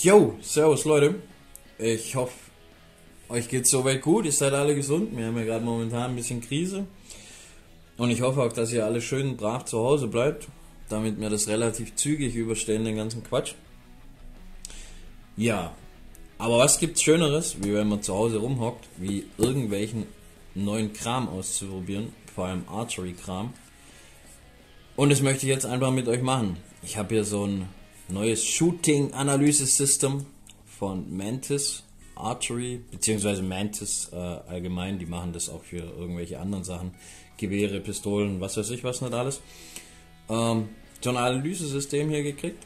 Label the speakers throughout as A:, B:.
A: Jo, servus Leute. Ich hoffe, euch geht's soweit gut. Ihr seid alle gesund. Wir haben ja gerade momentan ein bisschen Krise. Und ich hoffe auch, dass ihr alle schön brav zu Hause bleibt, damit wir das relativ zügig überstehen, den ganzen Quatsch. Ja, aber was gibt's Schöneres, wie wenn man zu Hause rumhockt, wie irgendwelchen neuen Kram auszuprobieren, vor allem Archery-Kram. Und das möchte ich jetzt einfach mit euch machen. Ich habe hier so ein neues Shooting-Analyse-System von Mantis Archery, beziehungsweise Mantis allgemein, die machen das auch für irgendwelche anderen Sachen, Gewehre, Pistolen, was weiß ich was nicht alles. So ein Analysesystem hier gekriegt.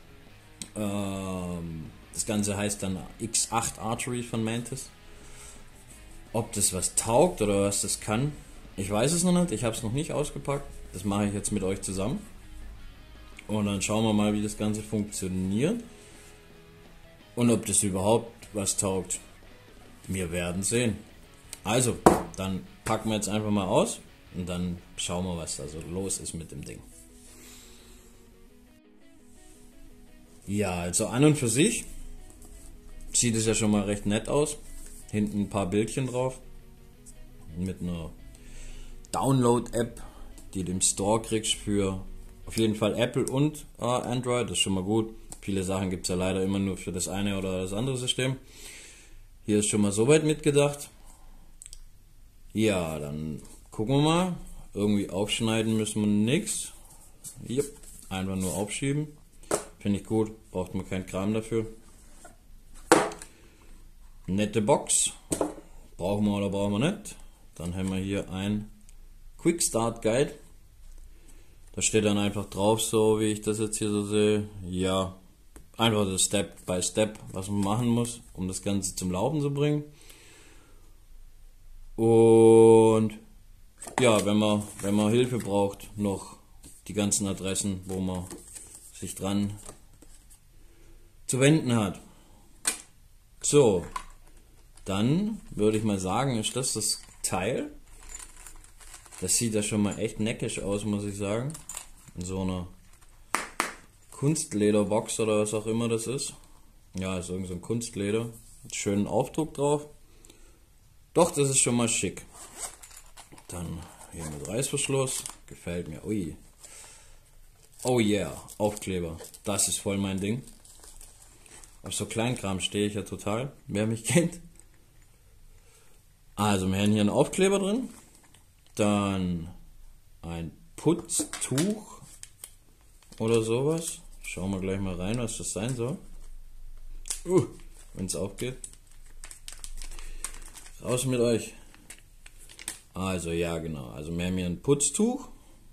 A: Das Ganze heißt dann X8 Archery von Mantis. Ob das was taugt oder was das kann, ich weiß es noch nicht, ich habe es noch nicht ausgepackt. Das mache ich jetzt mit euch zusammen. Und dann schauen wir mal, wie das Ganze funktioniert. Und ob das überhaupt was taugt. Wir werden sehen. Also, dann packen wir jetzt einfach mal aus. Und dann schauen wir, was da so los ist mit dem Ding. Ja, also an und für sich sieht es ja schon mal recht nett aus. Hinten ein paar Bildchen drauf. Mit einer Download-App, die du im Store kriegst für auf jeden Fall Apple und Android. Das ist schon mal gut. Viele Sachen gibt es ja leider immer nur für das eine oder das andere System. Hier ist schon mal soweit mitgedacht. Ja, dann gucken wir mal. Irgendwie aufschneiden müssen wir nichts. Yep. Einfach nur aufschieben. Finde ich gut. Braucht man keinen Kram dafür. Nette Box. Brauchen wir oder brauchen wir nicht. Dann haben wir hier ein Quick Start Guide. Da steht dann einfach drauf, so wie ich das jetzt hier so sehe. Ja, einfach das Step by Step, was man machen muss, um das Ganze zum Laufen zu bringen. Und ja, wenn man Hilfe braucht, noch die ganzen Adressen, wo man sich dran zu wenden hat. So, dann würde ich mal sagen, ist das Teil. Das sieht ja schon mal echt neckisch aus, muss ich sagen. In so einer Kunstlederbox oder was auch immer das ist. Ja, ist irgend so ein Kunstleder. Mit schönen Aufdruck drauf. Doch, das ist schon mal schick. Dann hier mit Reißverschluss. Gefällt mir. Ui. Oh yeah, Aufkleber. Das ist voll mein Ding. Auf so Kleinkram stehe ich ja total, wer mich kennt. Also, wir haben hier einen Aufkleber drin. Dann ein Putztuch oder sowas. Schauen wir gleich mal rein, was das sein soll. Wenn es aufgeht. Raus mit euch. Also ja, genau. Also wir haben hier ein Putztuch.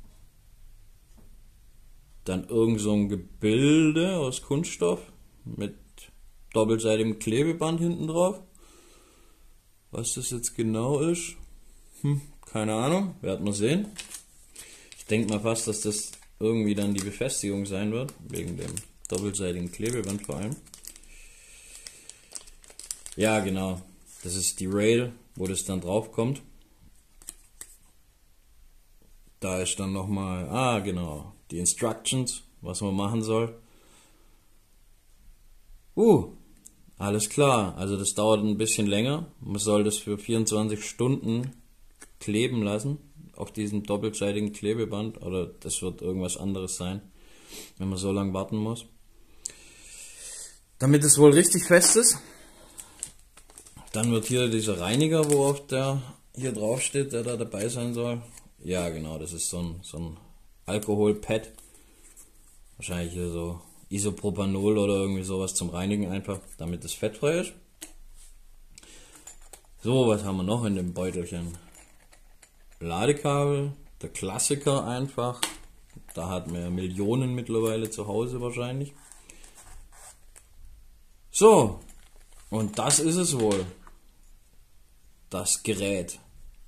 A: Dann irgend so ein Gebilde aus Kunststoff mit doppelseitigem Klebeband hinten drauf. Was das jetzt genau ist, keine Ahnung, werden wir sehen. Ich denke mal fast, dass das irgendwie dann die Befestigung sein wird, wegen dem doppelseitigen Klebeband vor allem. Ja, genau, das ist die Rail, wo das dann drauf kommt. Da ist dann nochmal, genau, die Instructions, was man machen soll. Alles klar, also das dauert ein bisschen länger. Man soll das für 24 Stunden kleben lassen auf diesem doppelseitigen Klebeband, oder das wird irgendwas anderes sein, wenn man so lange warten muss. Damit es wohl richtig fest ist, dann wird hier dieser Reiniger, wo auf der hier drauf steht, der da dabei sein soll. Ja genau, das ist so ein Alkoholpad, wahrscheinlich hier so Isopropanol oder irgendwie sowas zum Reinigen einfach, damit es fettfrei ist. So, was haben wir noch in dem Beutelchen? Ladekabel, der Klassiker einfach. Da hat man ja Millionen mittlerweile zu Hause wahrscheinlich. So, und das ist es wohl. Das Gerät.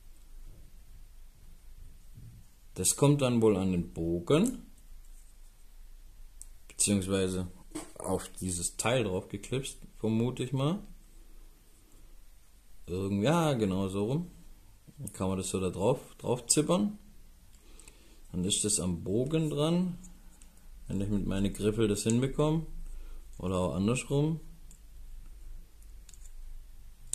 A: Das kommt dann wohl an den Bogen, beziehungsweise auf dieses Teil drauf geklipst, vermute ich mal. Ja, genau so rum. Dann kann man das so da drauf zippern. Dann ist das am Bogen dran. Wenn ich mit meinen Griffel das hinbekomme. Oder auch andersrum.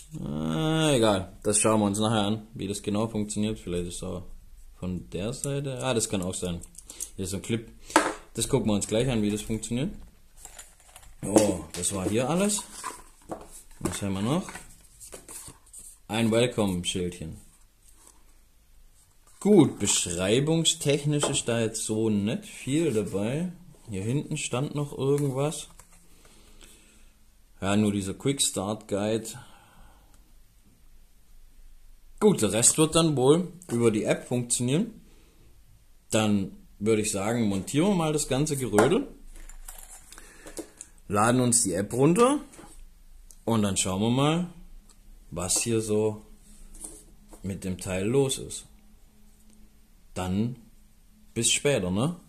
A: Egal, das schauen wir uns nachher an, wie das genau funktioniert. Vielleicht ist es auch von der Seite. Das kann auch sein. Hier ist so ein Clip. Das gucken wir uns gleich an, wie das funktioniert. Oh, das war hier alles. Was haben wir noch? Ein Welcome-Schildchen. Gut, beschreibungstechnisch ist da jetzt so nicht viel dabei. Hier hinten stand noch irgendwas. Ja, nur dieser Quick Start Guide. Gut, der Rest wird dann wohl über die App funktionieren. Dann würde ich sagen, montieren wir mal das ganze Gerödel. Laden uns die App runter. Und dann schauen wir mal, was hier so mit dem Teil los ist. Dann bis später, ne?